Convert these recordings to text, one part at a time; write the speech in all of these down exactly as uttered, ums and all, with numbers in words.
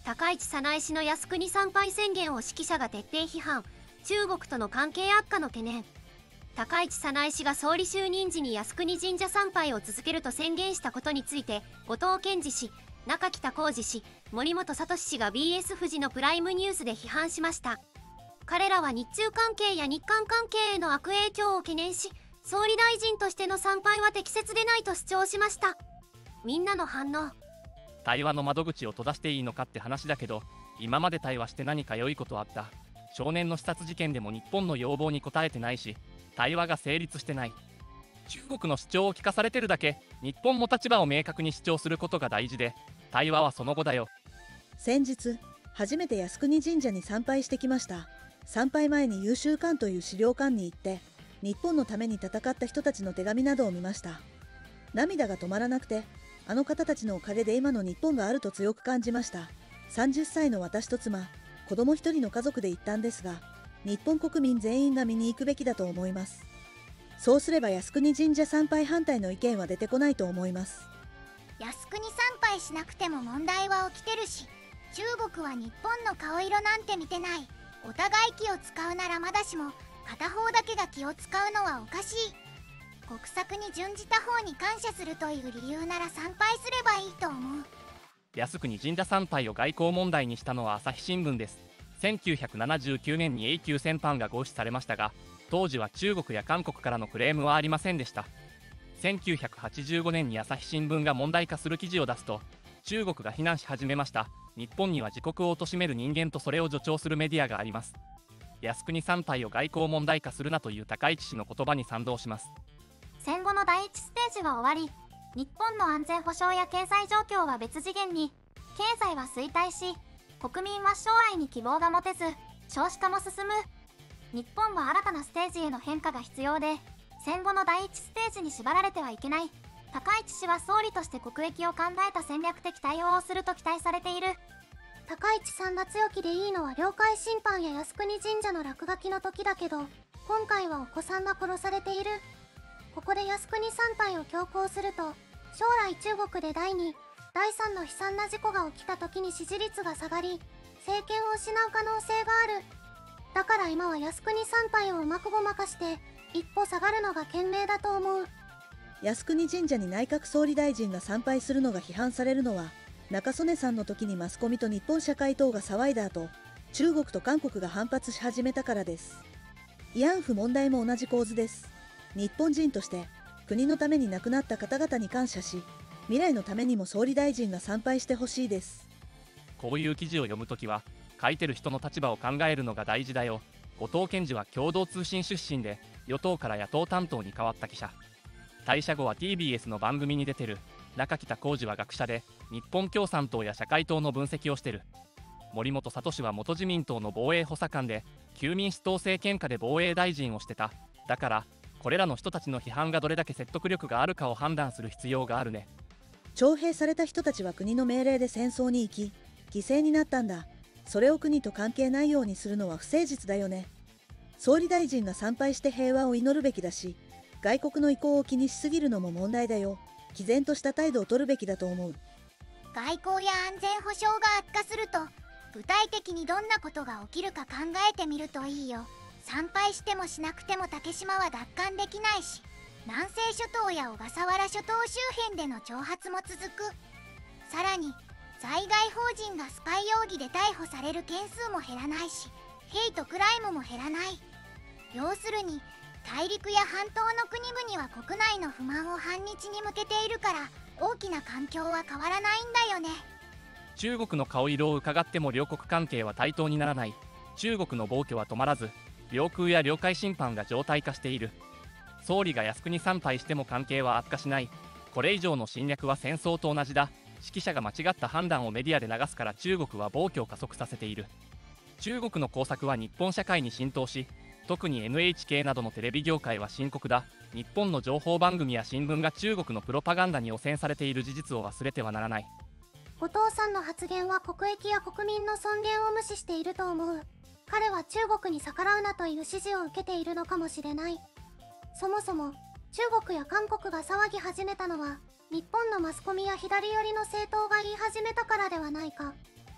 高市早苗氏の靖国参拝宣言を指揮者が徹底批判。中国との関係悪化の懸念。高市早苗氏が総理就任時に靖国神社参拝を続けると宣言したことについて、後藤健二氏、中北浩二氏、森本聡氏が ビーエス フジのプライムニュースで批判しました。彼らは日中関係や日韓関係への悪影響を懸念し、総理大臣としての参拝は適切でないと主張しました。みんなの反応。 対話の窓口を閉ざしていいのかって話だけど、今まで対話して何か良いことあった？少年の刺殺事件でも日本の要望に応えてないし、対話が成立してない。中国の主張を聞かされてるだけ。日本も立場を明確に主張することが大事で、対話はその後だよ。 先日初めて靖国神社に参拝してきました。参拝前に優秀館という資料館に行って、日本のために戦った人たちの手紙などを見ました。涙が止まらなくて、あの方たちのおかげで今の日本があると強く感じました。さんじゅっさいの私と妻、子供一人の家族で行ったんですが、日本国民全員が見に行くべきだと思います。そうすれば靖国神社参拝反対の意見は出てこないと思います。 靖国参拝しなくても問題は起きてるし、中国は日本の顔色なんて見てない。お互い気を使うならまだしも、片方だけが気を使うのはおかしい。国策に準じた方に感謝するという理由なら参拝すればいいと思う。 靖国神社参拝を外交問題にしたのは朝日新聞です。せんきゅうひゃくななじゅうきゅうねんに永久戦犯が合祀されましたが、当時は中国や韓国からのクレームはありませんでした。せんきゅうひゃくはちじゅうごねんに朝日新聞が問題化する記事を出すと、中国が非難し始めました。日本には自国を貶める人間とそれを助長するメディアがあります。靖国参拝を外交問題化するなという高市氏の言葉に賛同します。 戦後の第一ステージは終わり、日本の安全保障や経済状況は別次元に。経済は衰退し、国民は将来に希望が持てず、少子化も進む。日本は新たなステージへの変化が必要で、戦後の第一ステージに縛られてはいけない。高市氏は総理として国益を考えた戦略的対応をすると期待されている。 高市さんが強気でいいのは領海侵犯や靖国神社の落書きの時だけど、今回はお子さんが殺されている。ここで靖国参拝を強行すると、将来中国でだいに、だいさんの悲惨な事故が起きた時に支持率が下がり、政権を失う可能性がある。だから今は靖国参拝をうまくごまかして、一歩下がるのが賢明だと思う。 靖国神社に内閣総理大臣が参拝するのが批判されるのは、中曽根さんの時にマスコミと日本社会等が騒いだ後、中国と韓国が反発し始めたからです。慰安婦問題も同じ構図です。日本人として国のために亡くなった方々に感謝し、未来のためにも総理大臣が参拝してほしいです。 こういう記事を読むときは、書いてる人の立場を考えるのが大事だよ。後藤健二は共同通信出身で、与党から野党担当に変わった記者。退社後は ティービーエス の番組に出てる。中北浩二は学者で、日本共産党や社会党の分析をしてる。森本聡は元自民党の防衛補佐官で、旧民主党政権下で防衛大臣をしてた。だから、これらの人たちの批判がどれだけ説得力があるかを判断する必要があるね。 徴兵された人たちは国の命令で戦争に行き、犠牲になったんだ。それを国と関係ないようにするのは不誠実だよね。総理大臣が参拝して平和を祈るべきだし、外国の意向を気にしすぎるのも問題だよ。毅然とした態度を取るべきだと思う。 外交や安全保障が悪化すると、具体的にどんなことが起きるか考えてみるといいよ。参拝してもしなくても竹島は奪還できないし、南西諸島や小笠原諸島周辺での挑発も続く。さらに在外法人がスパイ容疑で逮捕される件数も減らないし、ヘイトクライムも減らない。要するに大陸や半島の国々は国内の不満を反日に向けているから、大きな環境は変わらないんだよね。 中国の顔色を伺っても両国関係は対等にならない。中国の暴挙は止まらず、領空や領海侵犯が常態化している。総理が靖国参拝しても関係は悪化しない。これ以上の侵略は戦争と同じだ。指揮者が間違った判断をメディアで流すから中国は暴挙を加速させている。中国の工作は日本社会に浸透し、特に エヌエイチケー などのテレビ業界は深刻だ。日本の情報番組や新聞が中国のプロパガンダに汚染されている事実を忘れてはならない。 後藤さんの発言は国益や国民の尊厳を無視していると思う。彼は中国に逆らうなという指示を受けているのかもしれない。そもそも中国や韓国が騒ぎ始めたのは、日本のマスコミや左寄りの政党が言い始めたからではないか。確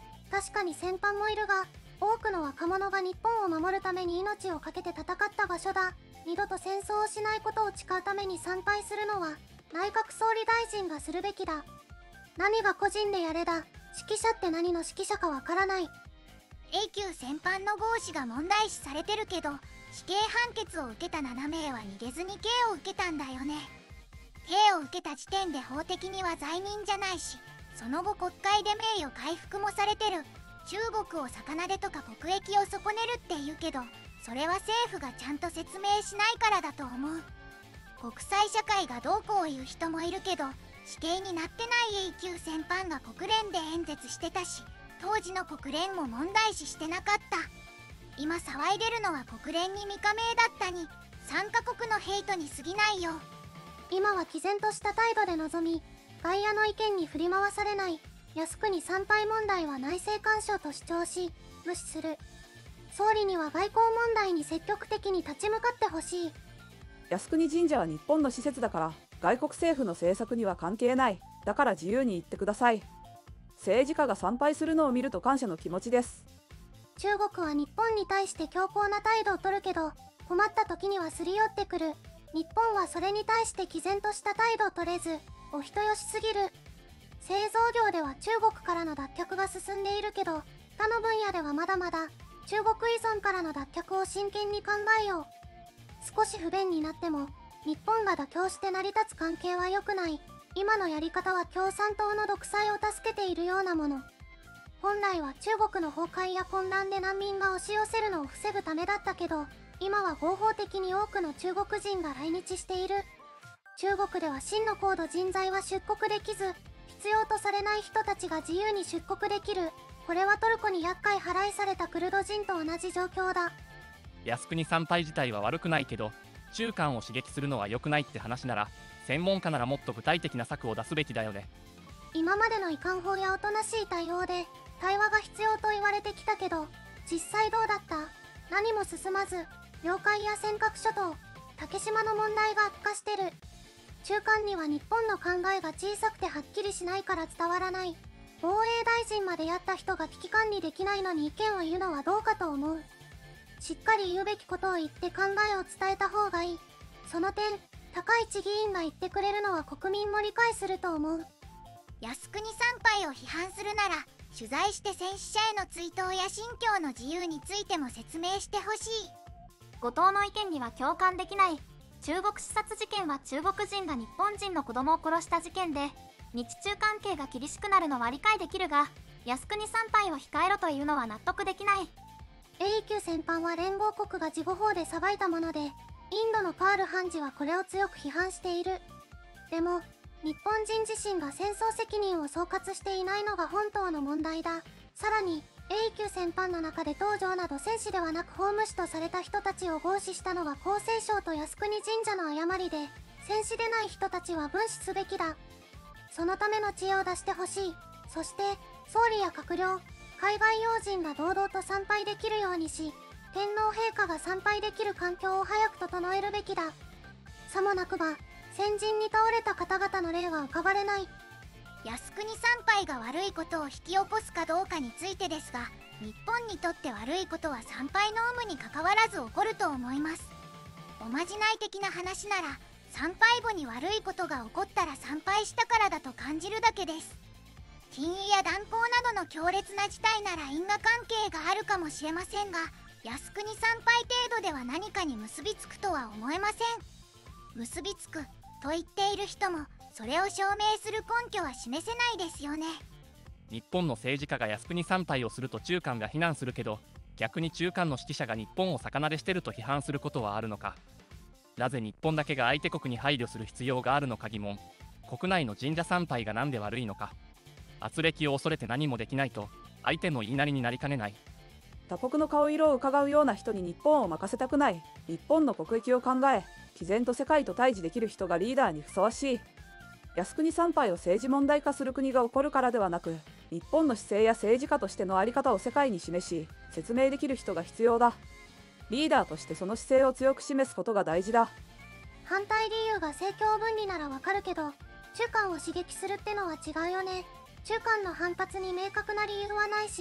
確かに戦犯もいるが、多くの若者が日本を守るために命を懸けて戦った場所だ。二度と戦争をしないことを誓うために参拝するのは内閣総理大臣がするべきだ。何が個人でやれだ。指揮者って何の指揮者かわからない。 永久戦犯の合死が問題視されてるけど、死刑判決を受けたななめいは逃げずに刑を受けたんだよね。刑を受けた時点で法的には罪人じゃないし、その後国会で名誉回復もされてる。中国を魚でとか国益を損ねるって言うけど、それは政府がちゃんと説明しないからだと思う。国際社会がどうこう言う人もいるけど、死刑になってない永久戦犯が国連で演説してたし、当時の国連も問題視してなかった。今騒いでるのは国連に未加盟だったにさんカ国のヘイトに過ぎないよ。 今は毅然とした態度で臨み、外野の意見に振り回されない靖国参拝問題は内政干渉と主張し、無視する。総理には外交問題に積極的に立ち向かってほしい。 靖国神社は日本の施設だから、外国政府の政策には関係ない。だから自由に言ってください。政治家が参拝するのを見ると感謝の気持ちです。 中国は日本に対して強硬な態度を取るけど、困った時にはすり寄ってくる。日本はそれに対して毅然とした態度を取れず、お人よしすぎる。製造業では中国からの脱却が進んでいるけど、他の分野ではまだまだ中国依存からの脱却を真剣に考えよう。少し不便になっても日本が妥協して成り立つ関係は良くない。今のやり方は共産党の独裁を助けているようなもの。本来は中国の崩壊や混乱で難民が押し寄せるのを防ぐためだったけど、今は合法的に多くの中国人が来日している。中国では真の高度人材は出国できず、必要とされない人たちが自由に出国できる。これはトルコに厄介払いされたクルド人と同じ状況だ。 靖国参拝自体は悪くないけど、中間を刺激するのは良くないって話なら、専門家ならもっと具体的な策を出すべきだよね。 今までの遺憾法やおとなしい対応で対話が必要と言われてきたけど、実際どうだった？何も進まず、領海や尖閣諸島、竹島の問題が悪化してる。中間には日本の考えが小さくてはっきりしないから伝わらない。防衛大臣までやった人が危機管理できないのに意見を言うのはどうかと思う。しっかり言うべきことを言って考えを伝えた方がいい。その点、高市議員が言ってくれるのは国民も理解すると思う。 靖国参拝を批判するなら、取材して戦死者への追悼や信教の自由についても説明してほしい。 後藤の意見には共感できない。中国視察事件は中国人が日本人の子供を殺した事件で、日中関係が厳しくなるのは理解できるが、靖国参拝を控えろというのは納得できない。 永久戦犯は連合国が事後法で裁いたもので、インドのパール判事はこれを強く批判している。でも、日本人自身が戦争責任を総括していないのが本当の問題だ。さらに、永久戦犯の中で東条など戦士ではなく法務士とされた人たちを合祀したのは厚生省と靖国神社の誤りで、戦士でない人たちは分祀すべきだ。そのための知恵を出してほしい。そして、総理や閣僚、海外要人が堂々と参拝できるようにし、天皇陛下が参拝できる環境を早く整えるべきだ。さもなくば、先人に倒れた方々の例は浮かばれない。 靖国参拝が悪いことを引き起こすかどうかについてですが、日本にとって悪いことは参拝の有無にかかわらず起こると思います。おまじない的な話なら、参拝後に悪いことが起こったら参拝したからだと感じるだけです。禁輸や断交などの強烈な事態なら因果関係があるかもしれませんが、靖国参拝程度では何かに結びつくとは思えません。結びつくと言っている人も、それを証明する根拠は示せないですよね。 日本の政治家が靖国参拝をすると中間が非難するけど、逆に中間の指揮者が日本を逆なでしてると批判することはあるのか。なぜ日本だけが相手国に配慮する必要があるのか疑問。国内の神社参拝が何で悪いのか。圧力を恐れて何もできないと相手の言いなりになりかねない。 他国の顔色を伺うような人に日本を任せたくない。日本の国益を考え、毅然と世界と対峙できる人がリーダーにふさわしい。靖国参拝を政治問題化する国が起こるからではなく、日本の姿勢や政治家としての在り方を世界に示し、説明できる人が必要だ。リーダーとしてその姿勢を強く示すことが大事だ。 反対理由が政教分離ならわかるけど、中間を刺激するってのは違うよね。中間の反発に明確な理由はないし、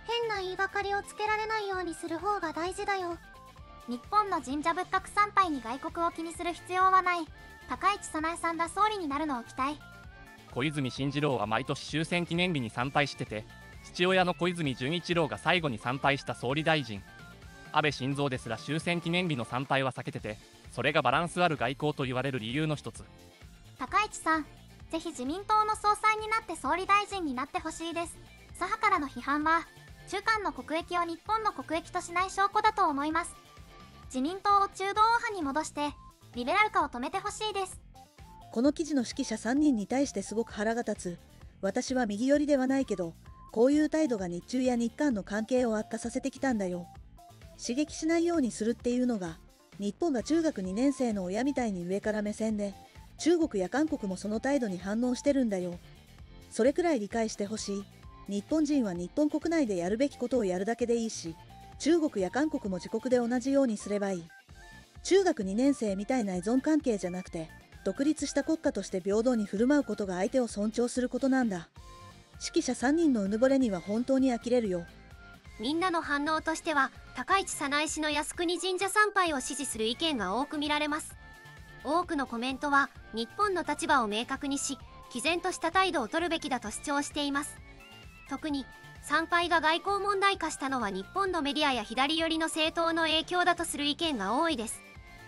変な言いがかりをつけられないようにする方が大事だよ。 日本の神社仏閣参拝に外国を気にする必要はない。高市早苗さんが総理になるのを期待。 小泉進次郎は毎年終戦記念日に参拝してて、父親の小泉純一郎が最後に参拝した総理大臣安倍晋三ですら終戦記念日の参拝は避けてて、それがバランスある外交と言われる理由の一つ。 高市さん、ぜひ自民党の総裁になって総理大臣になってほしいです。左派からの批判は中韓の国益を日本の国益としない証拠だと思います。自民党を中道右派に戻してリベラル化を止めてほしいです。 この記事の指揮者さんにんに対してすごく腹が立つ。私は右寄りではないけど、こういう態度が日中や日韓の関係を悪化させてきたんだよ。刺激しないようにするっていうのが、日本が中学にねん生の親みたいに上から目線で、中国や韓国もその態度に反応してるんだよ。それくらい理解してほしい。日本人は日本国内でやるべきことをやるだけでいいし、中国や韓国も自国で同じようにすればいい。中学にねん生みたいな依存関係じゃなくて、独立した国家として平等に振る舞うことが相手を尊重することなんだ。指揮者さんにんのうぬぼれには本当に呆れるよ。 みんなの反応としては、高市早苗氏の靖国神社参拝を支持する意見が多く見られます。多くのコメントは、日本の立場を明確にし、毅然とした態度を取るべきだと主張しています。特に、参拝が外交問題化したのは日本のメディアや左寄りの政党の影響だとする意見が多いです。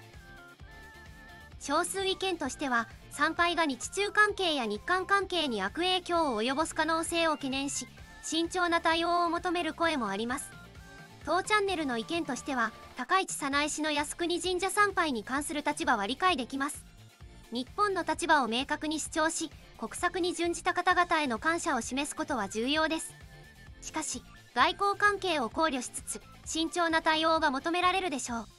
少数意見としては、参拝が日中関係や日韓関係に悪影響を及ぼす可能性を懸念し、慎重な対応を求める声もあります。当チャンネルの意見としては、高市早苗氏の靖国神社参拝に関する立場は理解できます。日本の立場を明確に主張し、国策に準じた方々への感謝を示すことは重要です。しかし、外交関係を考慮しつつ、慎重な対応が求められるでしょう。